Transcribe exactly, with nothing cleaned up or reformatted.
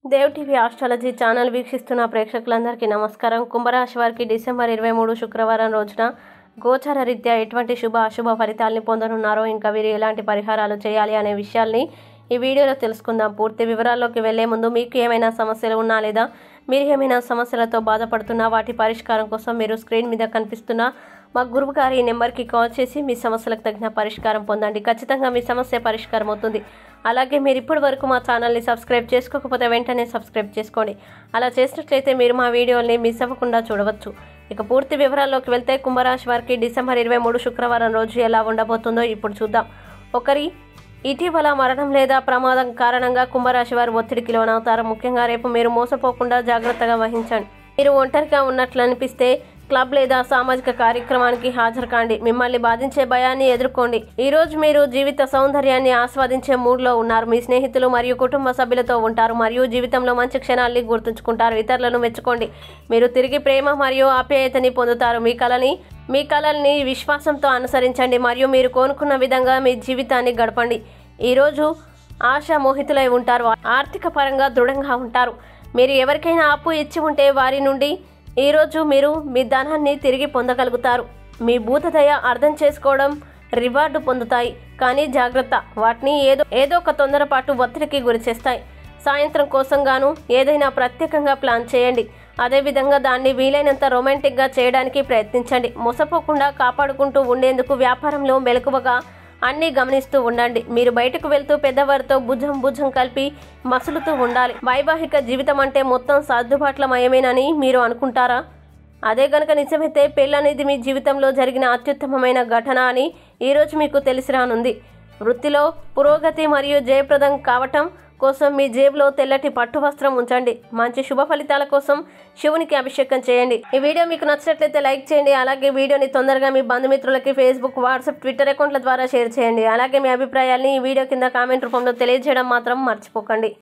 Dev TV astrology channel వీక్షిస్తున్న ప్రేక్షకులందరికీ నమస్కారం. కుంభరాశి వారికి డిసెంబర్ ఇరవై మూడు శుక్రవారం రోజున గోచార రీత్యా ఎటువంటి శుభ అశుభ ఫలితాలని పొందనున్నారో, ఇంకా వీరు ఎలాంటి పరిహారాలు చేయాలి అనే విషయాల్ని ఈ వీడియోలో తెలుసుకుందాం. పూర్తి వివరాల్లోకి వెళ్లే ముందు మీకు ఏమైనా సమస్యలు ఉన్నా లేదా మీరు ఏమైనా సమస్యలతో బాధపడుతున్నా వాటి పరిష్కారం కోసం మీరు స్క్రీన్ మీద కనిపిస్తున్న మా గురువు గారి నెంబర్కి కాల్ చేసి మీ సమస్యలకు తగిన పరిష్కారం పొందండి. ఖచ్చితంగా మీ సమస్య పరిష్కారం అవుతుంది. అలాగే మీరు ఇప్పటి వరకు మా ఛానల్ని సబ్స్క్రైబ్ చేసుకోకపోతే వెంటనే సబ్స్క్రైబ్ చేసుకోండి. అలా చేసినట్లయితే మీరు మా వీడియోల్ని మిస్ అవ్వకుండా చూడవచ్చు. ఇక పూర్తి వివరాల్లోకి వెళ్తే కుంభరాశి వారికి డిసెంబర్ ఇరవై మూడు శుక్రవారం రోజు ఎలా ఉండబోతుందో ఇప్పుడు చూద్దాం. ఒకరి ఇటీవల మరణం లేదా ప్రమాదం కారణంగా కుంభరాశి వారు ఒత్తిడికి లోనవుతారు. ముఖ్యంగా రేపు మీరు మోసపోకుండా జాగ్రత్తగా వహించండి. మీరు ఒంటరిగా ఉన్నట్లు అనిపిస్తే క్లబ్ లేదా సామాజిక కార్యక్రమానికి హాజరు కాండి. మిమ్మల్ని బాధించే భయాన్ని ఎదుర్కోండి. ఈ రోజు మీరు జీవిత సౌందర్యాన్ని ఆస్వాదించే మూడ్లో ఉన్నారు. మీ స్నేహితులు మరియు కుటుంబ సభ్యులతో ఉంటారు మరియు జీవితంలో మంచి క్షణాల్ని గుర్తుంచుకుంటారు. ఇతరులను మెచ్చుకోండి. మీరు తిరిగి ప్రేమ మరియు ఆప్యాయతని పొందుతారు. మీ కళని మీ కళల్ని విశ్వాసంతో అనుసరించండి మరియు మీరు కోరుకున్న విధంగా మీ జీవితాన్ని గడపండి. ఈరోజు ఆశా మోహితులై ఉంటారు. ఆర్థిక పరంగా దృఢంగా ఉంటారు. మీరు ఎవరికైనా అప్పు ఇచ్చి ఉంటే వారి నుండి ఈరోజు మీరు మీ ధనాన్ని తిరిగి పొందగలుగుతారు. మీ భూతదయ అర్థం చేసుకోవడం రివార్డు పొందుతాయి, కానీ జాగ్రత్త, వాటిని ఏదో ఏదో ఒక తొందరపాటు ఒత్తిడికి గురి చేస్తాయి. సాయంత్రం కోసం గాను ఏదైనా ప్రత్యేకంగా ప్లాన్ చేయండి. అదేవిధంగా దాన్ని వీలైనంత రొమాంటిక్గా చేయడానికి ప్రయత్నించండి. మోసపోకుండా కాపాడుకుంటూ ఉండేందుకు వ్యాపారంలో మెలకువగా అన్నీ గమనిస్తూ ఉండండి. మీరు బయటకు వెళ్తూ పెద్దవారితో భుజం భుజం కలిపి మసులుతూ ఉండాలి. వైవాహిక జీవితం అంటే మొత్తం సర్దుబాట్లమయమేనని మీరు అనుకుంటారా? అదే గనక నిజమైతే పెళ్ళనేది మీ జీవితంలో జరిగిన అత్యుత్తమమైన ఘటన అని ఈరోజు మీకు తెలిసి రానుంది. వృత్తిలో పురోగతి మరియు జయప్రదం కావటం కోసం మీ జేబులో తెల్లటి పట్టు వస్త్రం ఉంచండి. మంచి శుభ ఫలితాల కోసం శివునికి అభిషేకం చేయండి. ఈ వీడియో మీకు నచ్చినట్లయితే లైక్ చేయండి. అలాగే వీడియోని తొందరగా మీ బంధుమిత్రులకి ఫేస్బుక్, వాట్సాప్, ట్విట్టర్ అకౌంట్ల ద్వారా షేర్ చేయండి. అలాగే మీ అభిప్రాయాల్ని ఈ వీడియో కింద కామెంట్ రూపంలో తెలియజేయడం మాత్రం మర్చిపోకండి.